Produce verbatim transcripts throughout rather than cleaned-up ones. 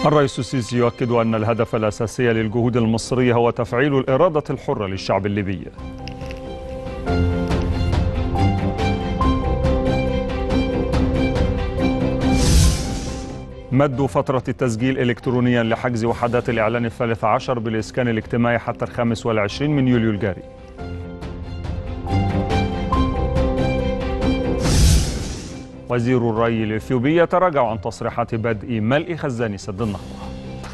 الرئيس السيسي يؤكد أن الهدف الأساسي للجهود المصرية هو تفعيل الإرادة الحرة للشعب الليبي. مد فترة التسجيل إلكترونيا لحجز وحدات الإعلان الثالث عشر بالإسكان الاجتماعي حتى الخامس والعشرين من يوليو الجاري. وزير الري الإثيوبي يتراجع عن تصريحات بدء ملء خزان سد النهضة.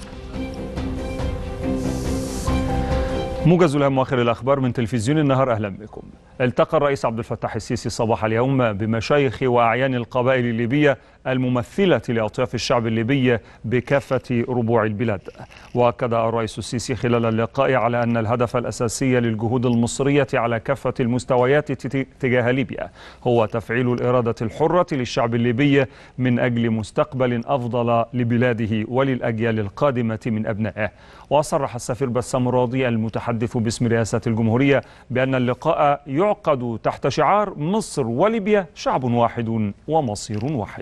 موجز الأهم وآخر الأخبار من تلفزيون النهار، أهلا بكم. التقى الرئيس عبد الفتاح السيسي صباح اليوم بمشايخ وأعيان القبائل الليبية الممثلة لأطياف الشعب الليبي بكافة ربوع البلاد. وأكد الرئيس السيسي خلال اللقاء على أن الهدف الأساسي للجهود المصرية على كافة المستويات تجاه ليبيا هو تفعيل الإرادة الحرة للشعب الليبي من أجل مستقبل أفضل لبلاده وللأجيال القادمة من أبنائه. وصرح السفير بسام راضي المتحدث باسم رئاسة الجمهورية بأن اللقاء يعقد تحت شعار مصر وليبيا شعب واحد ومصير واحد.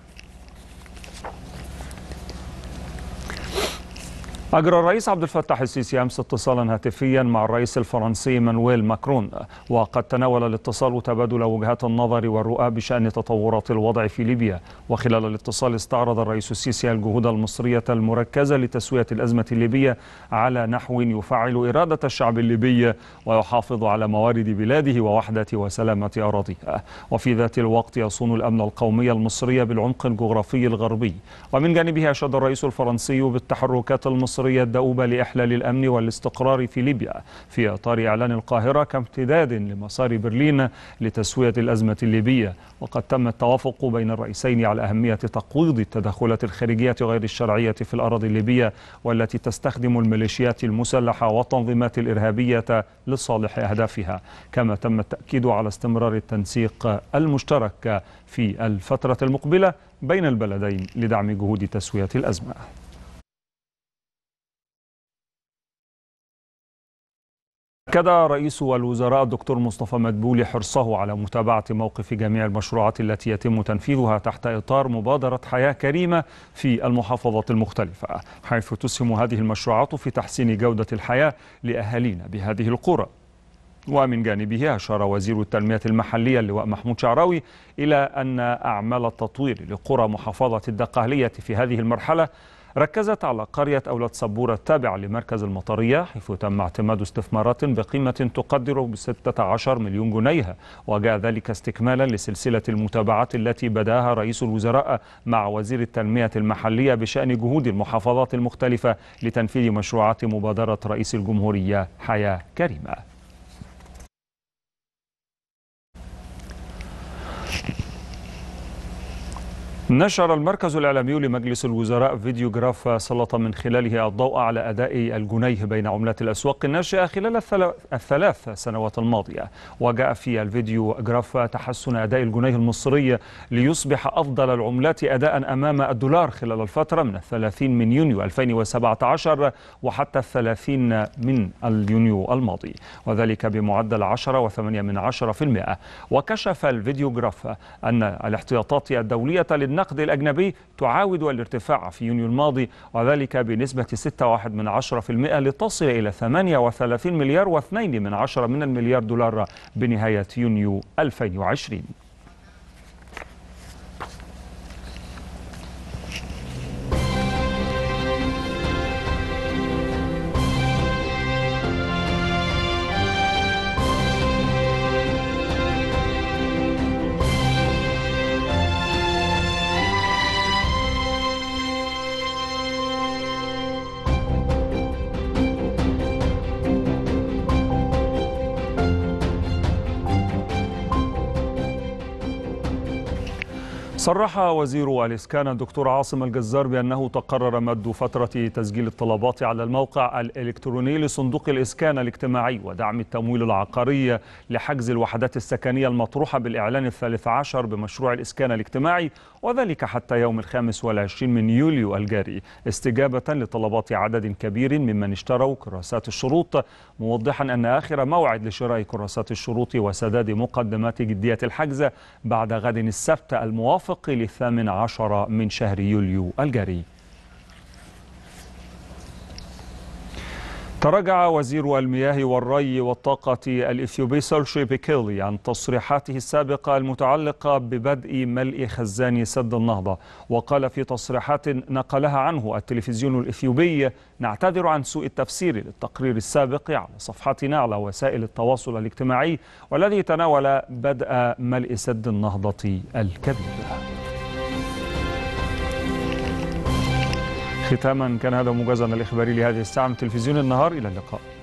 أجرى الرئيس عبد الفتاح السيسي أمس اتصالا هاتفيا مع الرئيس الفرنسي مانويل ماكرون، وقد تناول الاتصال تبادل وجهات النظر والرؤى بشأن تطورات الوضع في ليبيا. وخلال الاتصال استعرض الرئيس السيسي الجهود المصرية المركزة لتسوية الأزمة الليبية على نحو يفعل إرادة الشعب الليبي ويحافظ على موارد بلاده ووحدة وسلامة أراضيها، وفي ذات الوقت يصون الأمن القومي المصري بالعمق الجغرافي الغربي. ومن جانبه أشاد الرئيس الفرنسي بالتحركات المصرية الدؤوبة لإحلال الأمن والاستقرار في ليبيا في إطار إعلان القاهرة كامتداد لمسار برلين لتسوية الأزمة الليبية. وقد تم التوافق بين الرئيسين على أهمية تقويض التدخلات الخارجية غير الشرعية في الأراضي الليبية والتي تستخدم الميليشيات المسلحة والتنظيمات الإرهابية لصالح أهدافها. كما تم التأكيد على استمرار التنسيق المشترك في الفترة المقبلة بين البلدين لدعم جهود تسوية الأزمة. أكد رئيس الوزراء الدكتور مصطفى مدبولي حرصه على متابعة موقف جميع المشروعات التي يتم تنفيذها تحت إطار مبادرة حياة كريمة في المحافظات المختلفة، حيث تسهم هذه المشروعات في تحسين جودة الحياة لأهالينا بهذه القرى. ومن جانبه أشار وزير التنمية المحلية اللواء محمود شعراوي إلى أن أعمال التطوير لقرى محافظة الدقهلية في هذه المرحلة ركزت على قرية أولاد صبورة التابعة لمركز المطرية، حيث تم اعتماد استثمارات بقيمة تقدر بستة عشر مليون جنيه. وجاء ذلك استكمالا لسلسلة المتابعات التي بدأها رئيس الوزراء مع وزير التنمية المحلية بشأن جهود المحافظات المختلفة لتنفيذ مشروعات مبادرة رئيس الجمهورية حياة كريمة. نشر المركز الإعلامي لمجلس الوزراء فيديو جراف سلط من خلاله الضوء على أداء الجنيه بين عملات الأسواق الناشئة خلال الثلاث سنوات الماضية. وجاء في الفيديو جراف تحسن أداء الجنيه المصري ليصبح أفضل العملات أداء أمام الدولار خلال الفترة من الثلاثين من يونيو ألفين وسبعة عشر وحتى الثلاثين من اليونيو الماضي، وذلك بمعدل عشرة وثمانية من عشرة في المئة. وكشف الفيديو جراف أن الاحتياطات الدولية النقد الأجنبي تعاود الارتفاع في يونيو الماضي، وذلك بنسبة ستة وواحد من عشرة في المئة لتصل إلى ثمانية وثلاثين مليار واثنين من عشرة من المليار دولار بنهاية يونيو ألفين وعشرين. صرح وزير الإسكان الدكتور عاصم الجزار بأنه تقرر مد فترة تسجيل الطلبات على الموقع الإلكتروني لصندوق الإسكان الاجتماعي ودعم التمويل العقاري لحجز الوحدات السكنية المطروحة بالإعلان الثالث عشر بمشروع الإسكان الاجتماعي، وذلك حتى يوم الخامس والعشرين من يوليو الجاري، استجابة لطلبات عدد كبير ممن اشتروا كراسات الشروط، موضحا أن آخر موعد لشراء كراسات الشروط وسداد مقدمات جدية الحجز بعد غد السبت الموافق للثامن عشر من شهر يوليو الجاري. تراجع وزير المياه والري والطاقة الإثيوبي سيرشي بيكيلي عن تصريحاته السابقة المتعلقة ببدء ملء خزان سد النهضة، وقال في تصريحات نقلها عنه التلفزيون الإثيوبي: نعتذر عن سوء التفسير للتقرير السابق على صفحتنا على وسائل التواصل الاجتماعي والذي تناول بدء ملء سد النهضة الكبير. ختاما كان هذا موجزنا الإخباري لهذه الساعة من تلفزيون النهار، إلى اللقاء.